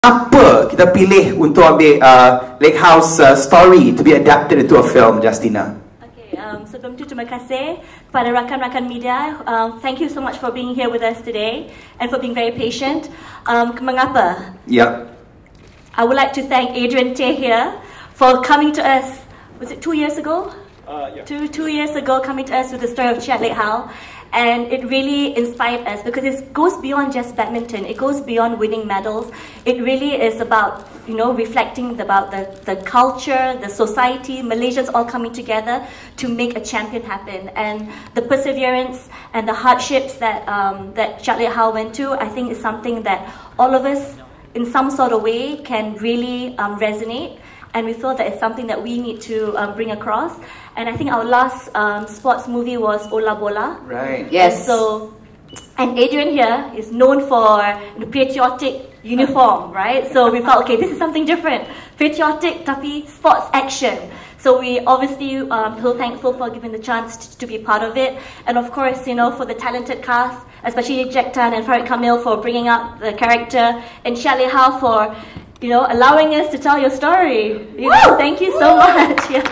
Apa kita pilih untuk ambil Lake House story to be adapted into a film, Justina? Okay, sebelum itu terima kasih kepada rakan-rakan media. Thank you so much for being here with us today and for being very patient. Mengapa? Yep. I would like to thank Adrian Tay here for coming to us. Was it 2 years ago? Yeah. Two years ago, coming to us with the story of Chiat Lek Hau. And it really inspired us because it goes beyond just badminton. It goes beyond winning medals. It really is about, reflecting about the culture, the society, Malaysians all coming together to make a champion happen. And the perseverance and the hardships that Chiat Lek Hau went to, I think is something that all of us, in some sort of way, can really resonate. And we feel that it's something that we need to bring across. And I think our last sports movie was Ola Bola. Right. Yes. And Adrian here is known for the patriotic uniform, right? So we felt, okay, this is something different. Patriotic, tapi sports action. So we obviously feel thankful for giving the chance to be part of it. And of course, for the talented cast, especially Jack Tan and Farid Kamil for bringing out the character, and Chiat Lek Hau for allowing us to tell your story. Thank you so much. Yeah.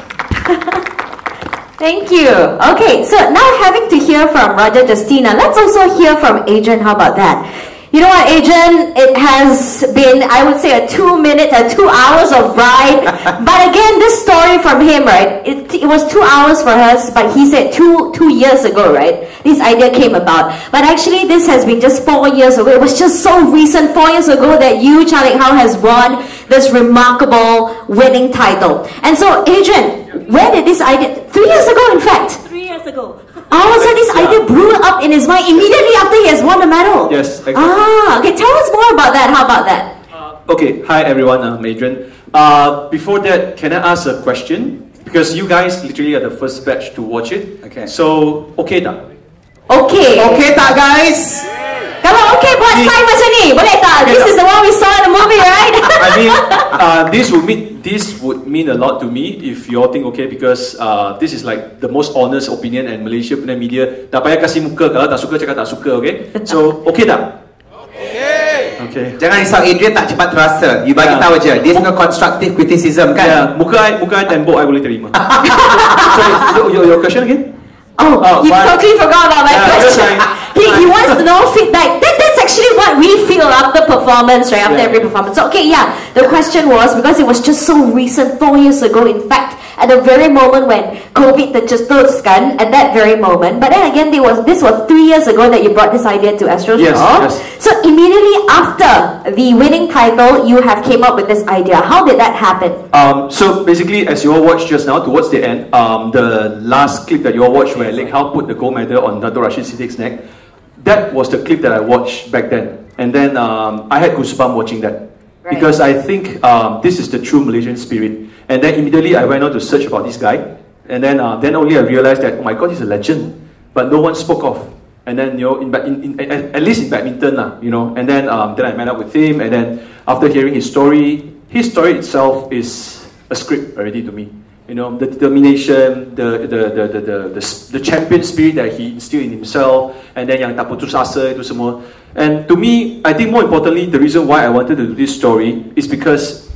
Thank you. Okay, so now having to hear from Raja, Justina, let's also hear from Adrian. How about that? You know what, Adrian? It has been, I would say, a 2 hours of ride. But again, this story from him, right? It was 2 hours for us, but he said two years ago, right? This idea came about. But actually, this has been just 4 years ago. It was just so recent, 4 years ago, that Chiat Lek Hau has won this remarkable winning title. And so, Adrian, where did this idea? 3 years ago, in fact. 3 years ago. Oh, so this idea blew up in his mind immediately after he has won the medal. Yes, exactly. Okay, tell us more about that. How about that? Okay, hi everyone, I'm Adrian. Before that, can I ask a question? Because you guys literally are the first batch to watch it. Okay. So, okay tak? Okay. Okay tak, guys? Kalau okay buat sign macam ni, boleh tak? This is the one we saw in the movie, right? I mean, this would mean a lot to me if you all think okay, because this is like the most honest opinion and Malaysia punya media. Tak payah kasih muka, kalau tak suka cakap tak suka, okay? So, okay tak? Okay. Jangan risau, Adrian tak cepat terasa. You bagi tahu je. This no constructive criticism, kan? Yeah, muka I tembok I boleh terima. So, your question again? Oh, he totally forgot about my question. He wants to know feedback. That's actually what we feel after performance, right? After every performance. So, okay, yeah. The question was, because it was just so recent, 4 years ago, in fact, at the very moment when COVID tercetuskan, at that very moment. But then again, this was 3 years ago that you brought this idea to Astros. Yes. So immediately after the winning title, you have came up with this idea. How did that happen? So basically, as you all watched just now, towards the end, the last clip that you all watched where Lek Hau put the gold medal on Dato' Rashid Siddique's neck, that was the clip that I watched back then. And then I had goosebumps watching that. Right. Because I think this is the true Malaysian spirit. And then immediately I went on to search about this guy. And then only I realized that, oh my God, he's a legend. But no one spoke of. And then, at least in badminton, and then I met up with him. And then after hearing his story itself is a script already to me. The determination, the champion spirit that he instilled in himself, and then yang tak putus asa itu semua. And to me, I think more importantly, the reason why I wanted to do this story is because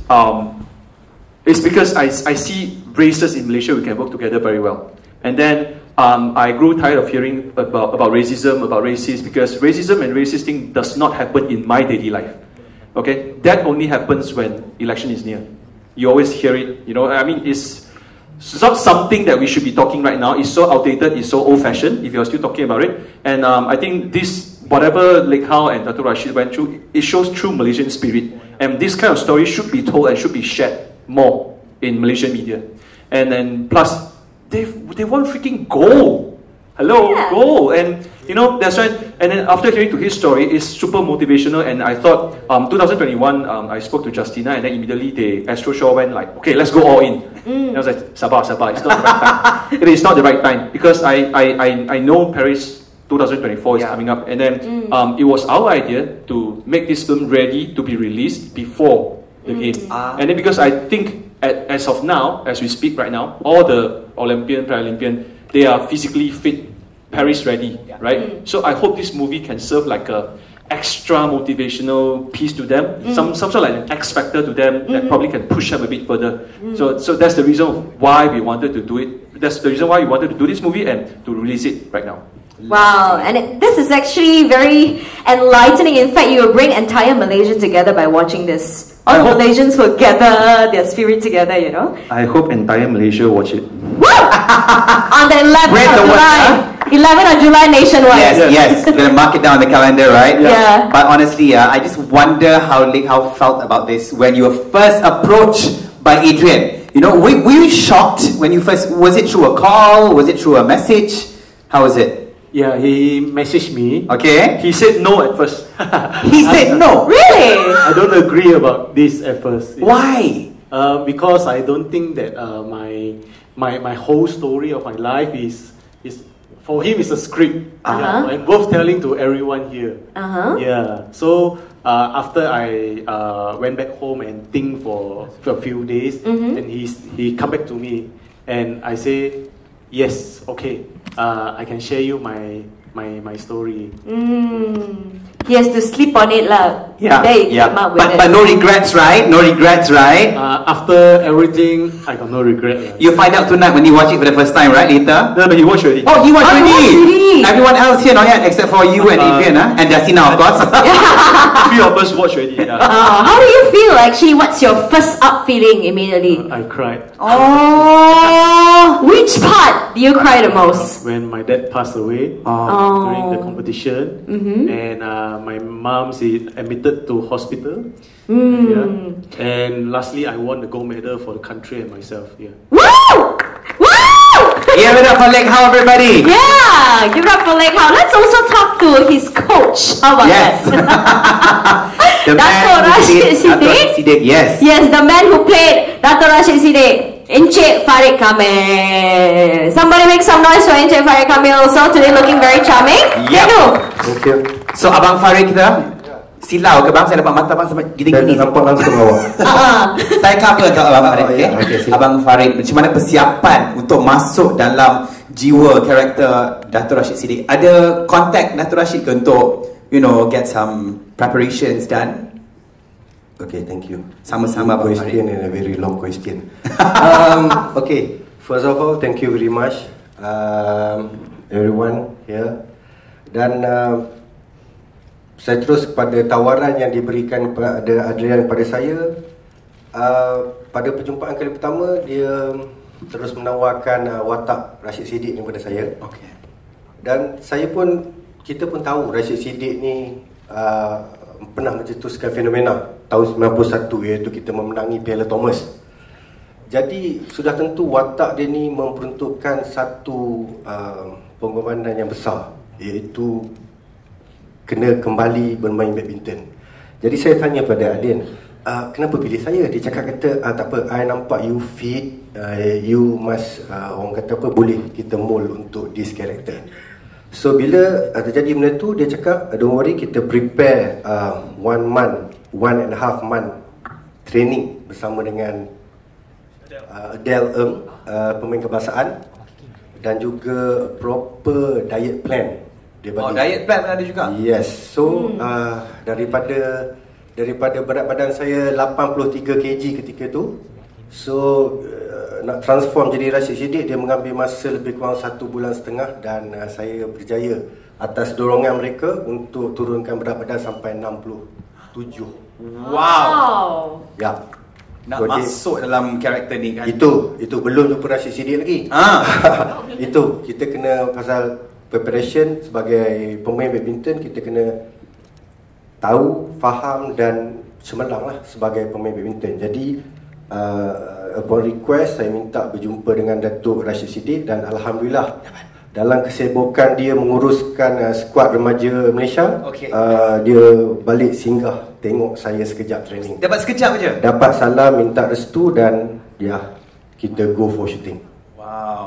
I see races in Malaysia, we can work together very well. And then I grew tired of hearing about racism, about racists, because racism and racist thing does not happen in my daily life. Okay, that only happens when election is near. You always hear it. It's not something that we should be talking right now. It's so outdated, it's so old-fashioned, if you're still talking about it. And I think this, whatever Lek Hau and Dato' Rashid went through, it shows true Malaysian spirit. And this kind of story should be told and should be shared more in Malaysian media. And then plus, they won freaking gold. Hello, gold. And that's why. And then after hearing to his story, it's super motivational. And I thought, 2021, I spoke to Justina, and then immediately the Astro Show went like, okay, let's go all in. And I was like, Sabah, it's not the right time. It is not the right time, because I know Paris 2024 is coming up, and then it was our idea to make this film ready to be released before the game. And then because I think as of now, as we speak right now, all the Olympian, Paralympian, they are physically fit, Paris ready, right? So I hope this movie can serve like a extra motivational piece to them, some sort of like an X factor to them that probably can push them a bit further. So that's the reason why we wanted to do it. That's the reason why we wanted to do this movie and to release it right now. Wow, and this is actually very enlightening. In fact, you will bring entire Malaysia together by watching this. All the Malaysians will gather their spirit together, you know. I hope entire Malaysia watch it. Woo! On the 11th of July. 11th of July nationwide. Yes. We're gonna mark it down on the calendar, right? Yeah. But honestly, I just wonder how Lake Hao felt about this when you were first approached by Adrian. You know, were you shocked when you first? Was it through a call? Was it through a message? How was it? Yeah, he messaged me. Okay. He said no at first. He said no. Really? I don't agree about this at first. Why? Because I don't think that my whole story of my life is for him is a script. And worth telling to everyone here. Yeah. So after I went back home and think for a few days, and he come back to me, and I say, yes, okay. I can share you my story. He has to sleep on it lah. Yeah. But no regrets, right? No regrets, right? After everything, I got no regret. You find out tonight when you watch it for the first time, right? Later? No, he watched already. Oh, he watched already. Already. Everyone else here not yet, except for you and Adrian, and Justina, of course. Three of us watched already. Yeah. How do you feel actually? What's your first up feeling immediately? I cried. Oh, which part do you cry the most? When my dad passed away during the competition, and my mom is admitted to hospital. Yeah. And lastly, I won the gold medal for the country and myself. Yeah. Woo! Woo! Give it up for Lake Hao, everybody. Yeah, give it up for Lake Hao. Let's also talk to his coach. How about that? Dato' Rashid Siddiq. Yes. Yes, the man who played Dato' Rashid Siddiq. Encik Farid Kamil. Somebody make some noise for Encik Farid Kamil also. Today looking very charming. Yep. Thank you. So Abang Farid kita silau ke bang? Saya dapat mata bang sampai gini-gini. Saya nampak langsung awak. Saya cover untuk Abang Farid, okay? Okay, Abang Farid, macam mana persiapan untuk masuk dalam jiwa karakter Dato' Rashid Siddiq? Ada contact Dato' Rashid ke untuk, get some preparations done? Okay, thank you. Sama-sama Abang Farid. Question and a very long question. Okay, first of all, thank you very much, everyone here. Dan saya terus kepada tawaran yang diberikan kepada Adrian kepada saya. Pada perjumpaan kali pertama, dia terus menawarkan watak Rashid Siddiq ni kepada saya. Okay. Dan kita pun tahu Rashid Siddiq ni pernah mencetuskan fenomena tahun 91, iaitu kita memenangi Piala Thomas. Jadi sudah tentu watak dia ni memperuntukkan satu pengorbanan yang besar, iaitu kena kembali bermain badminton. Jadi saya tanya pada Adrian, kenapa pilih saya? Dia cakap tak apa, I nampak you fit, you must orang kata apa, boleh kita mold untuk this character. So bila terjadi benda tu, dia cakap don't worry, kita prepare 1.5 month training bersama dengan Adele Ng, pemain kebangsaan, dan juga proper diet plan. Diet plan ada juga? Yes. So daripada berat badan saya 83 kg ketika tu, so nak transform jadi Rashid Siddiq, dia mengambil masa lebih kurang 1.5 bulan, dan saya berjaya atas dorongan mereka untuk turunkan berat badan sampai 67. Wow. Ya. Nak masuk dalam karakter ni kan? Itu belum jumpa Rashid Siddiq lagi. Itu kita kena pasal preparation sebagai pemain badminton, kita kena tahu, faham dan cemerlang lah sebagai pemain badminton. Jadi upon request, saya minta berjumpa dengan Datuk Rashid Siddiq, dan Alhamdulillah dalam kesibukan dia menguruskan skuad remaja Malaysia, dia balik singgah tengok saya sekejap training. Dapat sekejap je? Dapat salam, minta restu, dan kita go for shooting. Wow.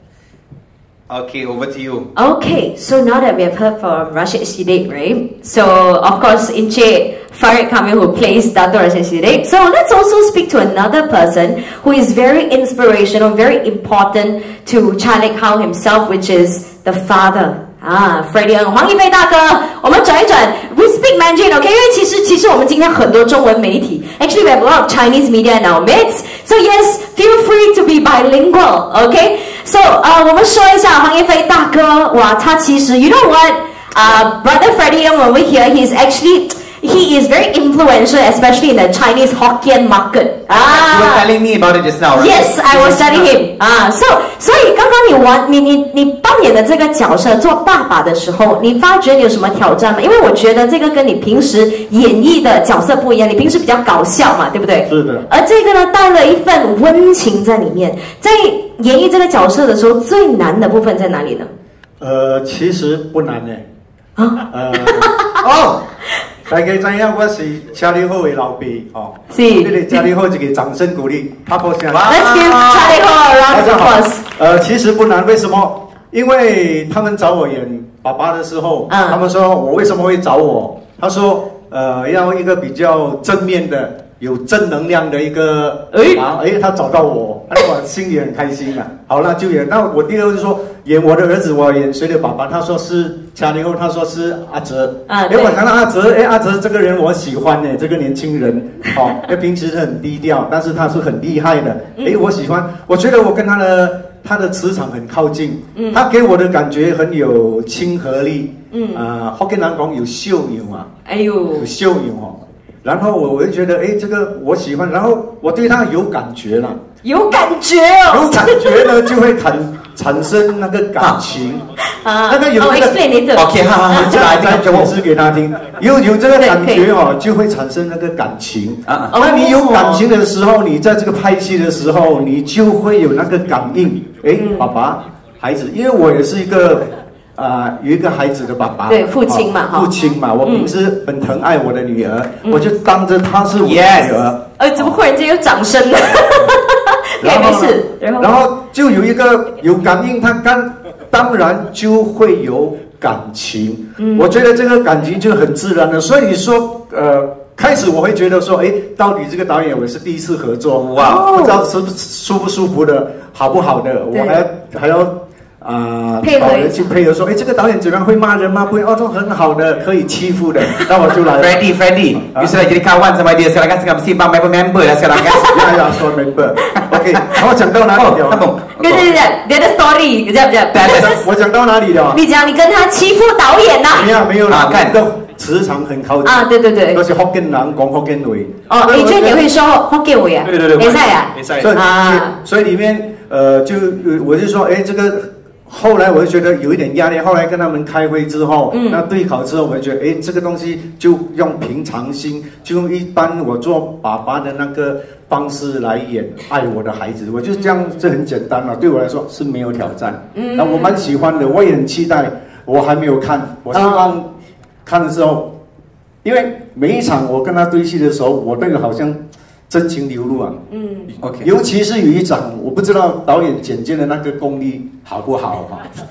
Okay, over to you. Okay, so now that we have heard from Rashid Siddiq, right? So, of course, Encik Farid Kamil, who plays Dato' Rashid Siddiq. So, let's also speak to another person who is very inspirational, very important to Cha Lek Hao himself, which is the father. Freddie Ng, 黄一飞大哥，我们转一转 ，respect speak Mandarin, okay? 因为其实我们今天很多中文媒体 ，actually we have a lot of Chinese media in our midst. So yes, feel free to be bilingual, okay? So 我们说一下黄一飞大哥，哇，他其实 you know what? Brother Freddie Young over here, he is very influential, especially in the Chinese Hokkien market. You were telling me about it just now, right? Yes, I was telling him. 所以刚刚你扮演的这个角色做爸爸的时候，你发觉你有什么挑战吗？因为我觉得这个跟你平时演绎的角色不一样，你平时比较搞笑嘛，对不对？ 是的。 而这个呢，带了一份温情在里面。在演绎这个角色的时候，最难的部分在哪里呢？ 其實不難嘅。大家知影我是車里好嘅老爸哦， 是。 你哋車里好一個掌聲鼓勵，拍波聲。 Let's give Charlie Ho a round of applause. 其實不難，為什麼？因為他們找我演爸爸的時候，他們說我為什麼會找我？他說要一個比較正面的。有正能量的一个，他找到我，我心里很开心啊。好了，就演。那我第二个就说演我的儿子，我演谁的爸爸？他说是嘉玲后，他说是阿哲。我看到阿哲，阿哲这个人我喜欢呢，这个年轻人，平时很低调，但是他是很厉害的。我喜欢，我觉得我跟他的磁场很靠近，他给我的感觉很有亲和力。福建人讲有秀养啊，有秀养哦。然后我就觉得，这个我喜欢，然后我对他有感觉了， 有感觉哦， 有感觉呢就会产生那个感情，那个有那个 ，OK， 好， 再解释给他听，有这个感觉哦，就会产生那个感情啊。那你有感情的时候，你在这个拍戏的时候，你就会有那个感应，爸爸，孩子，因为我也是一个。有一个孩子的爸爸， 对，父亲嘛， 父亲嘛，我平时很疼爱我的女儿，我就当着她是我的女儿。 怎么忽然间有掌声呢？没事， 然后就有一个有感应，他当然就会有感情。我觉得这个感情就很自然的，所以你说开始我会觉得说，到底这个导演我是第一次合作，哇，不知道舒不舒服的，好不好的，我还要。找人去配合说，这个导演怎样会骂人吗？不会，这很好的，可以欺负的，那我就来。 Freddie, you sudah jadi kawan sama dia sekarang kan sekarang mesti bang member lah sekarang kan? Ya, so member. OK， 我讲到哪里了？ 对，别的 story， kejap。 我讲到哪里了？ 你讲你跟他欺负导演呐？ 没有啦，看都磁场很靠近啊， 对， 都是福建人讲福建话。 你觉得你会说福建话啊？ 对， 没赛啊， 没赛所以里面我就说，这个。后来我就觉得有一点压力，后来跟他们开会之后，那对考之后，我就觉得，这个东西就用平常心，就用一般我做爸爸的那个方式来演爱我的孩子，我就这样，这很简单了，对我来说是没有挑战。那我蛮喜欢的，我也很期待，我还没有看，我希望看的时候，因为每一场我跟他对戏的时候，我那个好像真情流露啊。OK， 尤其是有一场，我不知道导演剪接的那个功力好不好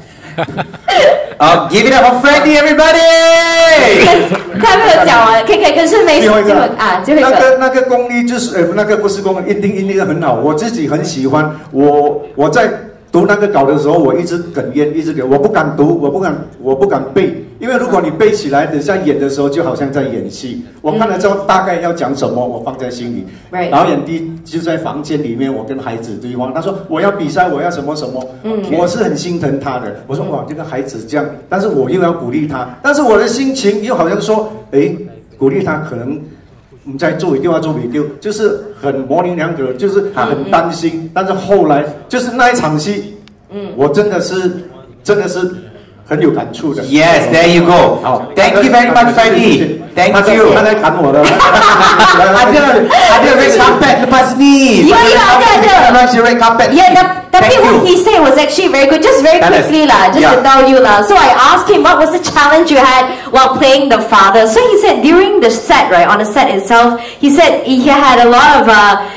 哈。 Give it up for Freddie, everybody！ 他没有讲完，可以，可是没最后一个最后一个那个功力就是那个不是功力，一定很好，我自己很喜欢。我在读那个稿的时候，我一直哽咽，一直我不敢读，我不敢背，因为如果你背起来，等下演的时候就好像在演戏。我看了之后大概要讲什么，我放在心里。导演就在房间里面，我跟孩子对话，他说我要比赛，我要什么什么，我是很心疼他的。我说哇，这个孩子这样，但是我又要鼓励他，但是我的心情又好像说，鼓励他可能。唔再做一定要做一丢，就是很模棱两可，就是很担心。但是后来就是那一场戏，我真的是很有感触的。 Yes, there you go. 好 ，Thank you very much, Freddie. Thank you. 他在砍我的。 ada red carpet lepas ni. Ya, ada. Red carpet. Yeah, tapi what he said was actually very good. Just very quickly lah, just to tell you lah. So I asked him what was the challenge you had while playing the father. So he said during the set, right, on the set itself, he said he had a lot of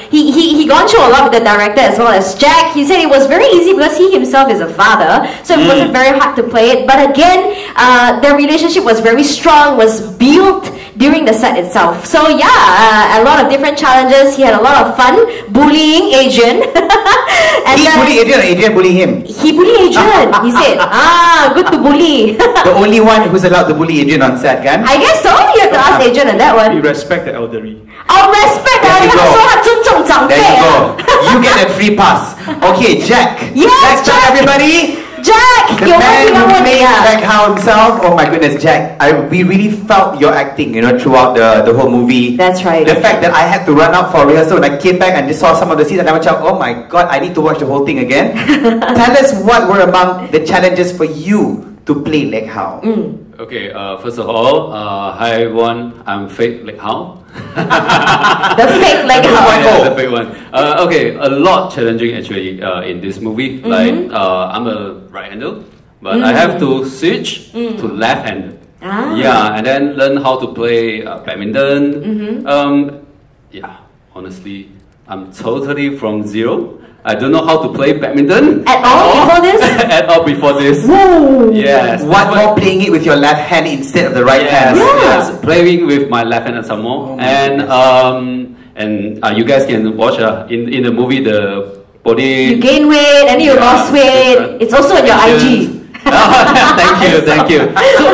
he gone through a lot with the director as well as Jack. He said it was very easy because he himself is a father, so it wasn't very hard to play it. But again, their relationship was very strong, was built during the set itself. So yeah, a lot of different challenges. He had a lot of fun bullying Adrian. And he bullied Adrian, or Adrian bullied him? He bullied Adrian. He said, good to bully. The only one who's allowed to bully Adrian on set, kan? I guess so. You have to ask Adrian on that one. We respect the elderly. Oh, respect the elderly. So 他尊重长辈. There you go. You get a free pass. Okay, Jack. Yes, Let's start, everybody. Jack, The man who played Jack How himself. Oh my goodness, Jack. We really felt your acting, throughout the whole movie. That's right. The fact that I had to run out for rehearsal and I came back and just saw some of the scenes and I was like, oh my god, I need to watch the whole thing again. Tell us what were among the challenges for you to play Lek Hao. Okay, first of all, hi everyone, I'm fake Lek Hao. The fake Lek Hao. Yeah, the fake one. Okay, a lot challenging actually in this movie. Like I'm a right-hander, but I have to switch to left-hander. Yeah, and then learn how to play badminton. Yeah, honestly, I'm totally from zero. I don't know how to play badminton at all before this. At all before this. Whoa. Yes. What more playing it with your left hand instead of the right hand? Yes, playing with my left hand some more. And you guys can watch in the movie the body. You gain weight and you lost weight. It's also on your IG. Thank you.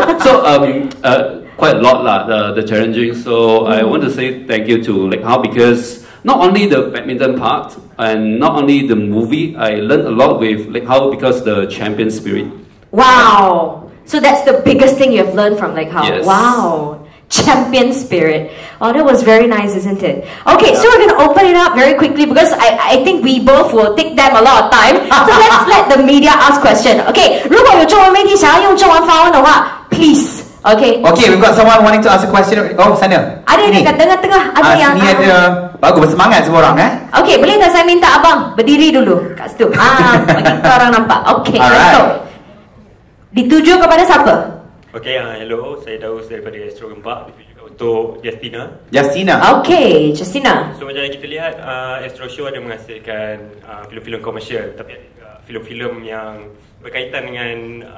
So quite a lot lah, the challenging. So I want to say thank you to Lek Hao because not only the badminton part and not only the movie, I learned a lot with Lek Hao because the champion spirit. Wow. So that's the biggest thing you've learned from Lek Hao. Yes. Wow. Champion spirit. Oh, that was very nice, isn't it? Okay, so we're going to open it up very quickly because I think we both will take them a lot of time. So let's let the media ask question. Okay, 如果有中文媒体想要用中文发问的话 please. Okay. Okay, we've got someone wanting to ask a question. Oh, sana. Ada ni kat tengah-tengah. Ada yang sini ada. Bagus, bersemangat semua orang Okay, boleh tak saya minta abang berdiri dulu kat situ? Bagi kita orang nampak. Okay, let's go. Dituju kepada siapa? Okay, hello, saya Daus daripada Astro Gempak. Dituju juga untuk Justina. Justina. Okay, Justina. So macam yang kita lihat, Astro Show ada menghasilkan filem-filem komersial, tapi ada filem-filem yang berkaitan dengan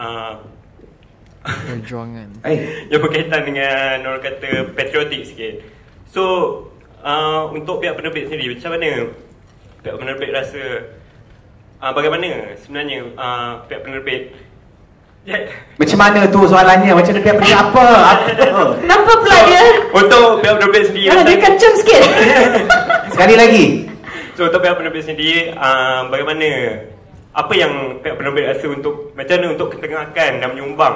perjuangan. Yang berkaitan dengan orang kata patriotik sikit. So untuk pihak penerbit sendiri, macam mana pihak penerbit rasa bagaimana sebenarnya pihak penerbit macam mana tu soalannya? Macam mana pihak penerbit apa? Kenapa pula dia? Untuk pihak penerbit sendiri dia kencang sikit. Sekali lagi. So untuk pihak penerbit sendiri, bagaimana, apa yang pihak penerbit rasa untuk, macam mana untuk ketengahkan dan menyumbang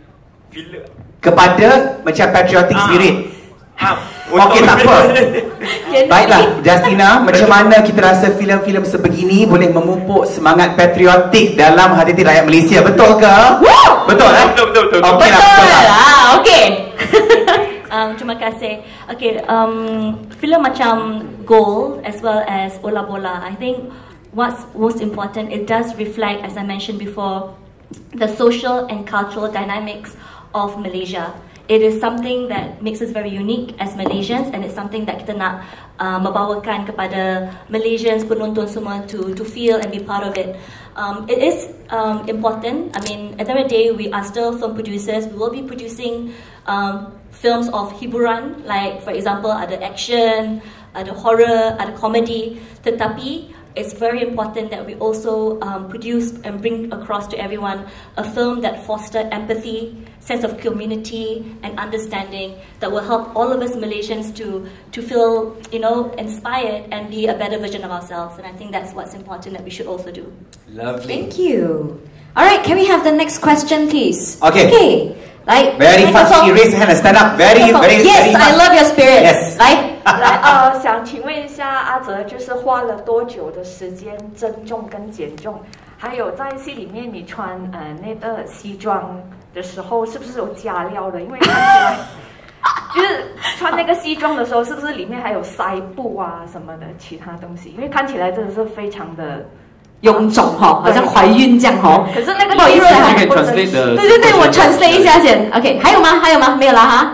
kepada macam patriotic spirit. Okey, tak apa. Baiklah, Justina, macam mana kita rasa filem-filem sebegini boleh memupuk semangat patriotik dalam hati rakyat Malaysia? Betul ke? Betul Betul. Okey lah, betul lah. Okey. Terima kasih. Okay, filem macam Goal as well as Ola Bola, I think what's most important, it does reflect, as I mentioned before, the social and cultural dynamics of Malaysia. It is something that makes us very unique as Malaysians, and it's something that kita nak membawakan kepada Malaysians, penonton semua to feel and be part of it. It is important. I mean, at the end of the day, we are still film producers. We will be producing films of hiburan, like for example, ada action, ada horror, ada comedy. Tetapi it's very important that we also produce and bring across to everyone a film that fosters empathy, sense of community and understanding, that will help all of us Malaysians to feel, inspired and be a better version of ourselves. And I think that's what's important that we should also do. Lovely. Thank you. All right, can we have the next question, please? Okay. Like very fast, she raise her hand and stand up. Very yes, very I love your spirit. Yes. 来想请问一下阿泽，就是花了多久的时间增重跟减重？还有在戏里面你穿那个西装的时候，是不是有加料的？因为看起来就是穿那个西装的时候，是不是里面还有塞布啊什么的其他东西？因为看起来真的是非常的臃肿哈，好像怀孕这样哈。 可是那个不好意思啊， 对， 我 translate 一下先。OK， 还有吗？没有了哈。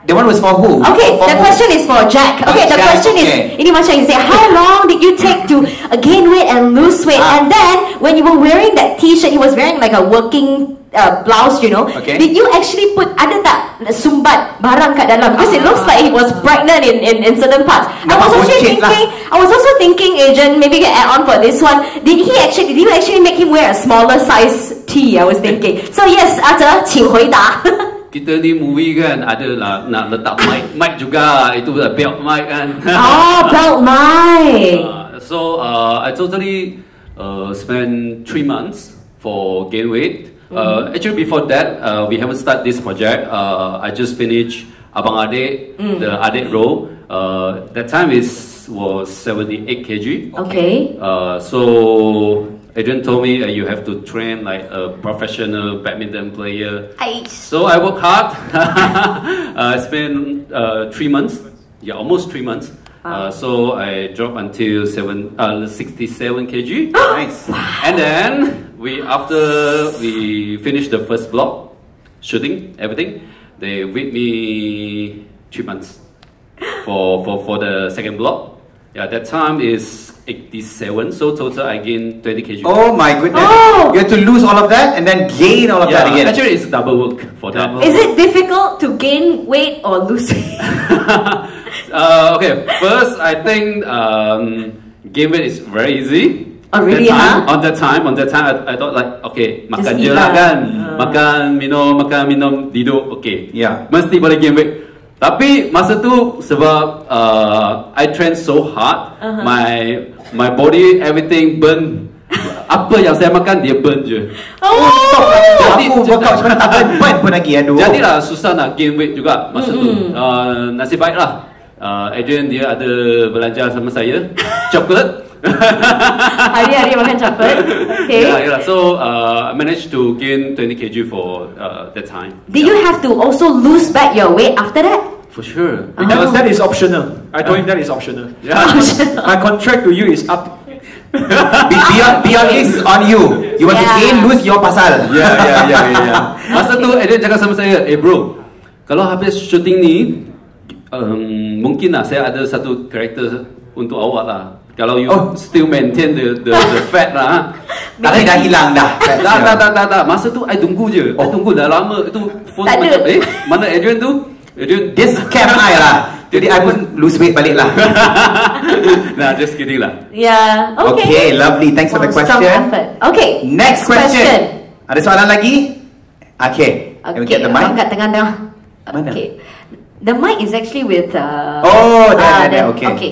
The one was for who? Okay, the question is for Jack. Okay, the question is, ini macam you say, how long did you take to gain weight and lose weight? And then when you were wearing that T-shirt, he was wearing like a working blouse, you know. Okay. Did you actually put ada tak sumbat barang kat dalam? Because it looks like it was pregnant in certain parts. I was also thinking, Adrian, maybe you can add on for this one. Did you actually make him wear a smaller size T? I was thinking. So yes, Arthur, 请回答。 Kita ni movie kan ada lah nak letak mic juga, itu belt mic kan. Oh, belt mic. So I totally spent 3 months for gain weight. Actually before that we haven't started this project. I just finished Abang Adik, the Adik role. That time was 78 kg. Okay. So Adrian told me you have to train like a professional badminton player. So I worked hard. I spent 3 months. Yeah, almost 3 months. So I dropped until 67 kg. Nice. And then after we finished the first block, shooting everything, they with me 3 months for the second block. Yeah, that time is 87, so total I gained 20 kg. Oh my goodness! You have to lose all of that and then gain all of that again. Actually, it's double work for that. Is it difficult to gain weight or lose weight? Okay, first I think gain weight is very easy. Oh really? On that time, I thought like, okay, makan je lah kan, makan minum, tidur, okay. Yeah. Mesti boleh gain weight. Tapi masa tu sebab I train so hard, my body everything burn. Apa yang saya makan dia burn je. Jadi aku workout sebenarnya tak burn pun lagi. Aduh. Jadilah susah nak gain weight juga masa tu. Nasib baik lah. Adrian dia ada belanja sama saya coklat. Hari-hari makan coklat. Okay. Yeah. So I managed to gain 20 kg for that time. Did you have to also lose back your weight after that? For sure. Because that is optional. I told him that is optional. Yeah. My contract to you is up. Beyond is on you. You want to gain, lose your pasal. Yeah. Masa tu Adrian cakap sama saya, bro, kalau habis shooting ni, mungkin lah saya ada satu karakter untuk awak lah. Kalau you still maintain the fat lah. Tapi dah hilang dah. Tak. Masa tu I tunggu je. I tunggu dah lama. Itu phone macam mana Adrian tu? Adrian dia scam I lah. Jadi I pun lose weight balik lah. Nah, just kidding lah. Yeah. Okay, lovely. Thanks for the question. Okay. Next question. Ada soalan lagi? Okay. Can we get the mic? Kat tengah-tengah. Mana? Okay. The mic is actually with there. Okay. Okay.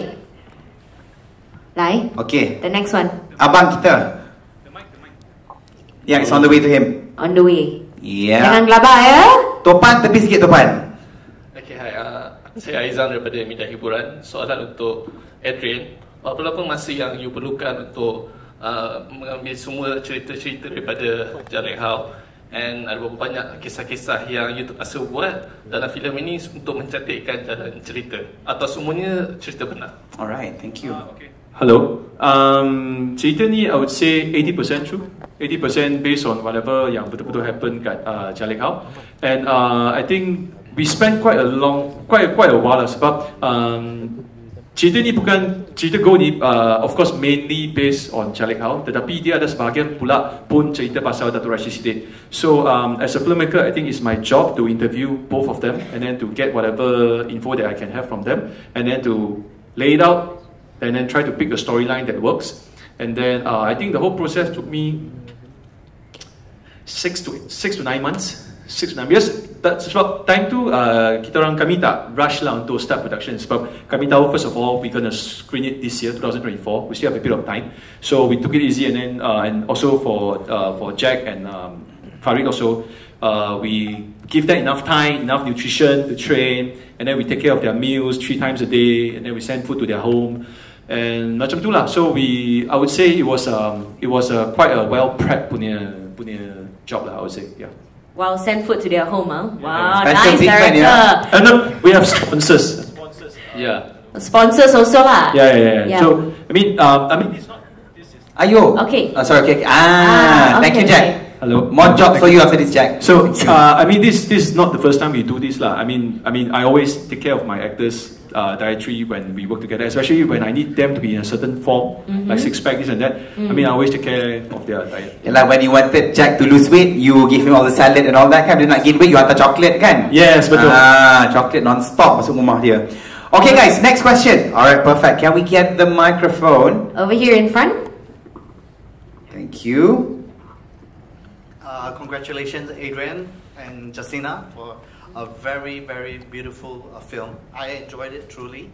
Lai. Okay. The next one. Abang kita. The mic. Yeah, it's on the way to him. On the way. Yeah. Jangan gelabah ya. Topan, tepi sikit Topan. Okay, hai. Saya Aizan daripada Media Hiburan. Soalan untuk Adrian. Berapa masa yang you perlukan untuk mengambil semua cerita-cerita daripada Jalek How? And ada berapa banyak kisah-kisah yang you terpaksa buat dalam filem ini untuk mencantikkan jalan cerita? Atau semuanya cerita benar? Alright, thank you. Okay. Hello. Cerita ni I would say 80% true. 80% based on whatever yang betul-betul happen kat Jalek How. And I think we spent quite a while lah sebab cerita ni bukan cerita Go ni of course mainly based on Jalek How, tetapi dia ada sebahagian pula pun cerita pasal Dato' Rashid Siddiq. So as a filmmaker, I think it's my job to interview both of them and then to get whatever info that I can have from them and then to lay it out and then try to pick a storyline that works. And then I think the whole process took me 6 to 9 months. 6 to 9 years. Sebab time tu kami tak rush lah untuk start production sebab kami tahu first of all we're gonna screen it this year 2024. We still have a bit of time, so we took it easy and then and also for Jack and Farid also we give them enough time, enough nutrition to train, and then we take care of their meals 3 times a day, and then we send food to their home and macam tu lah. So I would say it was quite a well prepped punya job lah, I would say. Yeah. Wow, send food to their home, huh? Wow, nice director. And we have sponsors. Yeah. Sponsors also lah. Yeah. So I mean, it's not. Ayo. Okay. Sorry. Okay. Okay, Thank you, Jack. Hello. More jobs for you after this, Jack. So, I mean, this is not the first time we do this, lah. I mean, I always take care of my actors' dietary when we work together, especially when I need them to be in a certain form, like six-pack, this and that. I mean, I always take care of their diet. Yeah, like when you wanted Jack to lose weight, you give him all the salad and all that kan. Dia nak gain weight, you hantar chocolate kan? Yes, betul. Chocolate non-stop masuk rumah dia. Okay guys, next question. Alright, perfect. Can we get the microphone? Over here in front. Thank you. Congratulations, Adrian and Justina, for a very, very beautiful film. I enjoyed it truly.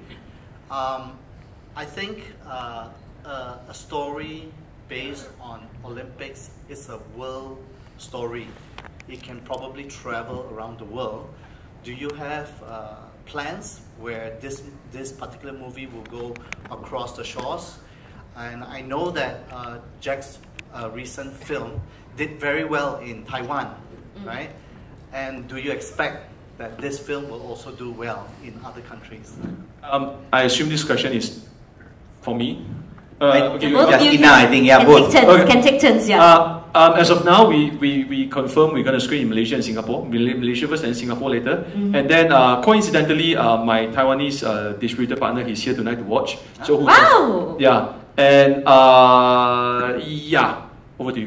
I think a story based on Olympics is a world story. It can probably travel around the world. Do you have plans where this particular movie will go across the shores? And I know that Jack's recent film did very well in Taiwan, right? And do you expect that this film will also do well in other countries? I assume this question is for me. Justina, I think, yeah, both. Can take turns, yeah. As of now, we confirm we're going to screen in Malaysia and Singapore. Malaysia first and Singapore later. And then, coincidentally, my Taiwanese distributor partner, he's here tonight to watch. So Wow! Yeah. And, yeah, over to you.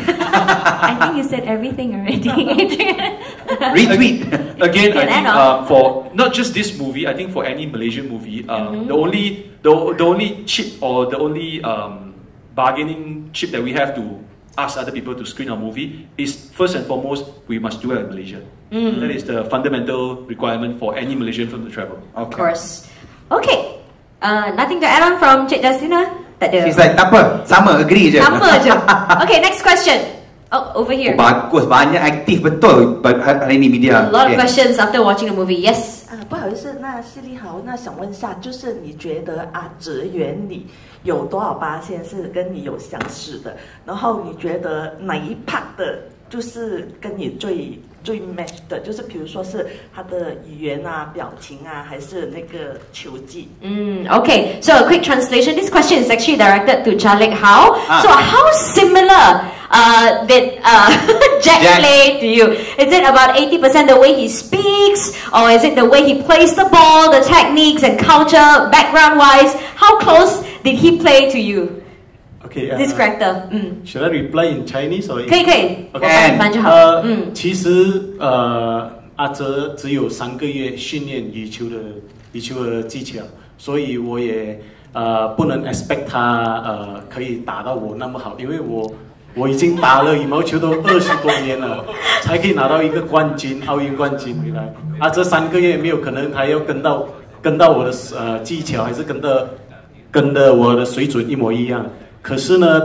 I think you said everything already, Adrian. Retweet. Again, I think for not just this movie, I think for any Malaysian movie, the only chip or the only bargaining chip that we have to ask other people to screen our movie is first and foremost we must do it in Malaysia. That is the fundamental requirement for any Malaysian film to travel. Of course. Okay. Nothing to add on from Cik Justina? She's like, tak apa, sama, agree je. Sama je. Okay, next question. Oh, over here. Bagus, banyak aktif betul hari ni media. A lot of questions after watching the movie. Yes. 不好意思，那谢丽豪，那想问一下，就是你觉得职员里有多少%是跟你有相似的？然后你觉得哪一 part 的，就是跟你最 match 的，就是比如说是他的语言啊、表情啊，还是那个球技 ？Okay, so a quick translation. This question is actually directed to Charlie Hao. So how similar did Jack play to you? Is it about 80% the way he speaks, or is it the way he plays the ball, the techniques and culture, background-wise? How close did he play to you? Okay, this character. Should I reply in Chinese or? 可以。 Okay. 翻就好。 其实阿哲只有3个月训练羽球的技巧，所以我也不能 expect 他可以打到我那么好，因为我已经打了羽毛球都20多年了，才可以拿到一个冠军，奥运冠军回来。这3个月没有可能还要跟到我的技巧，还是跟的我的水准一模一样。可是呢，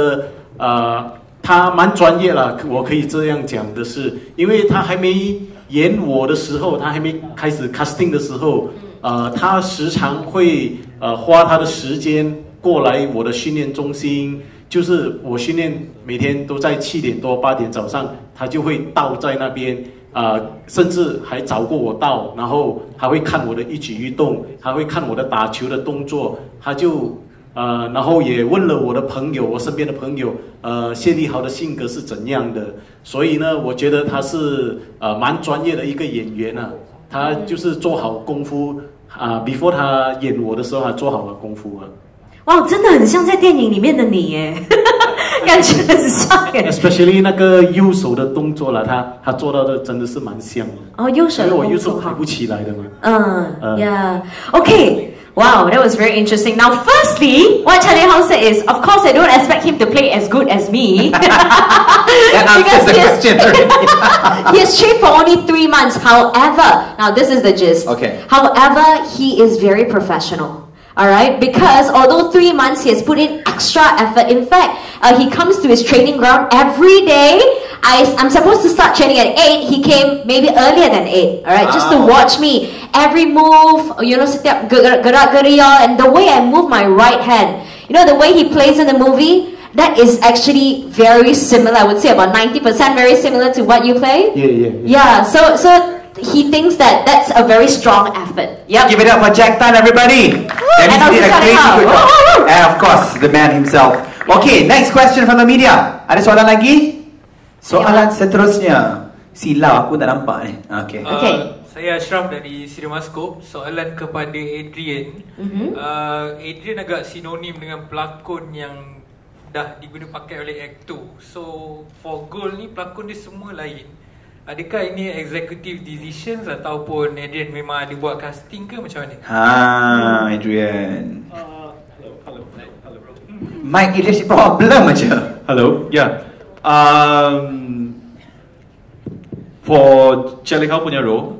他蛮专业了，我可以这样讲的是，因为他还没演我的时候，他还没开始 casting 的时候，他时常会花他的时间过来我的训练中心，就是我训练每天都在7点多8点早上，他就会到在那边，甚至还早过我到，然后还会看我的一举一动，还会看我的打球的动作，他就。然后也问了我的朋友，我身边的朋友，谢立豪的性格是怎样的？所以呢，我觉得他是蛮专业的一个演员啊，他就是做好功夫before 他演我的时候，他做好了功夫啊。 哇，真的很像在电影里面的你耶，感觉很像耶。 Especially 那个右手的动作啦，他做到的真的是蛮像的。 哦，右手的动作， 因为我右手抬不起来的嘛。 Yeah. Okay. Wow, that was very interesting. Now, firstly, what Charlie Hao said is, of course, I don't expect him to play as good as me. That answers the question already. He has trained for only 3 months. However, now this is the gist. Okay. However, he is very professional. Alright, because although 3 months he has put in extra effort. In fact, he comes to his training ground every day. I'm supposed to start training at 8. He came maybe earlier than 8. Alright, just to watch me. Every move, you know, setiap gerak-geria, and the way I move my right hand. You know, the way he plays in the movie, that is actually very similar. I would say about 90% very similar to what you play. Yeah, so he thinks that that's a very strong effort. Yep. Give it up for Jack Tan, everybody. And also Charlie Hao. And of course, the man himself. Okay, next question from the media. Ada soalan lagi? Soalan seterusnya. Silau aku tak nampak ni. Okay. Saya Ashraf dari Cinemascope. Soalan kepada Adrian. Adrian agak sinonim dengan pelakon yang dah diguna pakai oleh Act 2. So for Gold ni pelakon dia semua lain. Adakah ini executive decisions ataupun Adrian memang ada buat casting ke macam mana? Adrian. Mike, it is a problem aja. Hello, yeah. For Cik Lek Hau punya role,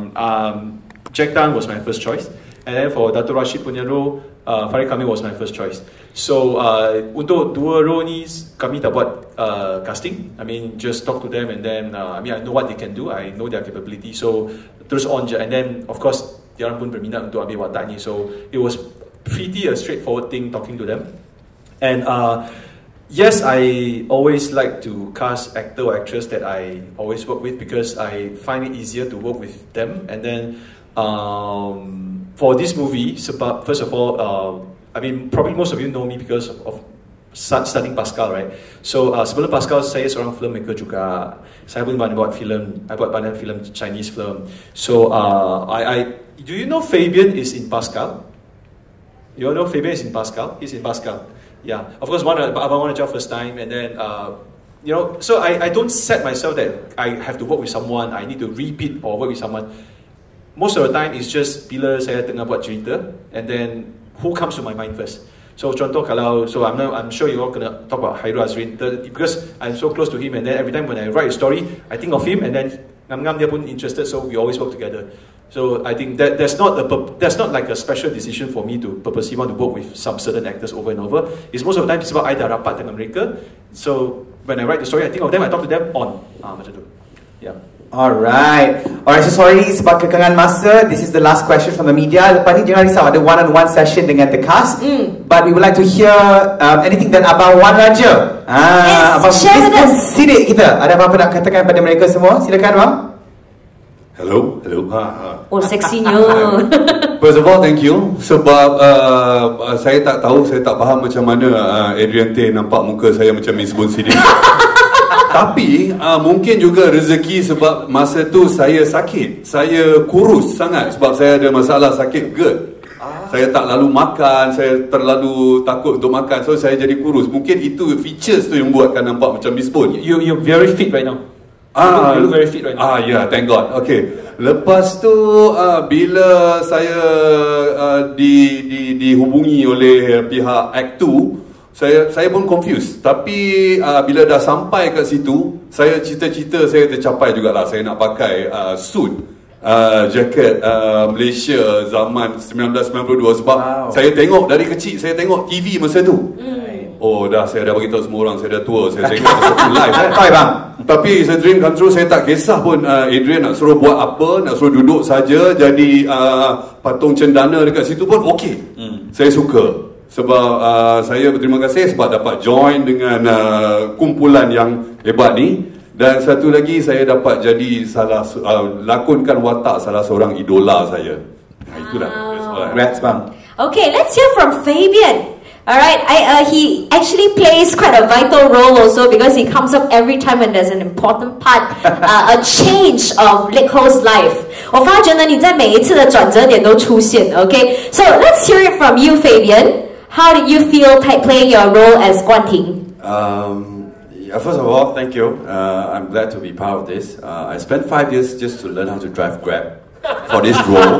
Jack Tan was my first choice, and then for Dato' Rashid punya role, Farid Kamil was my first choice. So untuk dua role ni kami tak buat casting. I mean just talk to them and then I know what they can do. I know their capability. So terus on je, and then of course diorang pun berminat untuk ambil watak ni. So it was pretty a straightforward thing talking to them. And yes, I always like to cast actor or actress that I always work with because I find it easier to work with them. And then for this movie, first of all, I mean probably most of you know me because of studying Pascal, right? So sebelum Pascal, saya seorang filmmaker juga. Saya pun buat filem, I buat banyak filem Chinese film. So do you know Fabian is in Pascal? You all know Fabian is in Pascal? He's in Pascal. Yeah, of course, I want a job first time, and then you know, so I don't set myself that I have to work with someone, I need to repeat or work with someone. Most of the time, it's just bila saya tengah buat cerita, and then who comes to my mind first. So contoh kalau, so I'm sure you all gonna talk about Hairul Azrin because I'm so close to him, and then every time when I write a story, I think of him, and then ngam dia pun interested, so we always work together. So I think that that's not like a special decision for me to purposely want to work with some certain actors over and over. It's most of the time sebab I dah rapat dengan mereka. So when I write the story, I think of them, I talk to them on macam tu. Yeah. Alright, so sorry sebab kekangan masa. This is the last question from the media. Lepas ni jangan risau, ada one-on-one session dengan the cast. But we would like to hear anything that Abang Wan Raja. Abang Sidik kita. Ada apa-apa nak katakan pada mereka semua? Silakan Abang. Hello. Oh, seksinya. First of all, thank you. Sebab saya tak tahu, saya tak faham macam mana Adrian Tay nampak muka saya macam Miss Bun Sidik. Tapi mungkin juga rezeki sebab masa tu saya sakit. Saya kurus sangat sebab saya ada masalah sakit GERD. Saya tak lalu makan, saya terlalu takut untuk makan. So saya jadi kurus. Mungkin itu features tu yang buatkan nampak macam Miss Bun. You're very fit right now. You look very fit right now. Yeah, thank God. Okay. Lepas tu bila saya dihubungi oleh pihak Act 2, saya pun confused. Tapi bila dah sampai kat situ, saya cita-cita saya tercapai jugalah. Saya nak pakai suit, jaket Malaysia zaman 1992 sebab saya tengok dari kecil, saya tengok TV masa tu. Oh dah, saya dah beritahu semua orang saya dah tua, saya tengok satu live. Tapi saya dream come true. Saya tak kisah pun Adrian nak suruh buat apa, nak suruh duduk saja jadi patung cendana dekat situ pun okey. Saya suka. Sebab saya berterima kasih sebab dapat join dengan kumpulan yang hebat ni. Dan satu lagi, saya dapat jadi lakonkan watak salah seorang idola saya. Itulah. Congrats bang. Okay, let's hear from Fabian. Alright, he actually plays quite a vital role also because he comes up every time when there's an important part, a change of Lek Hou's life. 我发觉呢，你在每一次的转折点都出现。Okay, so let's hear it from you, Fabian. How did you feel playing your role as Guan Ting? First of all, thank you. I'm glad to be part of this. I spent 5 years just to learn how to drive Grab for this role.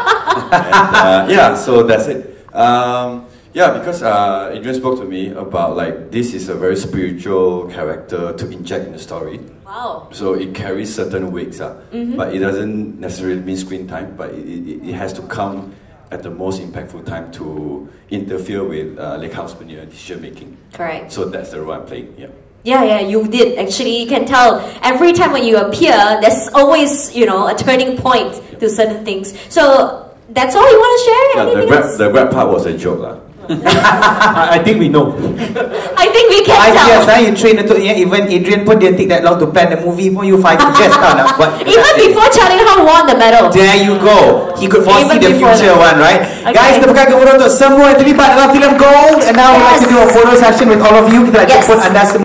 And, so that's it. Because Adrian spoke to me about like this is a very spiritual character to inject in the story. Wow. So it carries certain weights, but it doesn't necessarily mean screen time, but it has to come at the most impactful time to interfere with Lek Hau's decision making. Correct. So that's the role I'm playing. Yeah, you did. Actually, you can tell every time when you appear, there's always, a turning point to certain things. So that's all you want to share? The Grab part was a joke lah. I think we know. I think we can tell. Yes, you train untuk even Adrian pun didn't take that long to plan the movie pun. You 5 years tau nak buat. Even before Cik Lek Hau won the medal. There you go. He could foresee the future one, right? Okay. Guys, tepukan gemuruh untuk semua yang terlibat dalam filem Gold. And now we'd like to do a photo session with all of you. Kita nak jemput anda semua.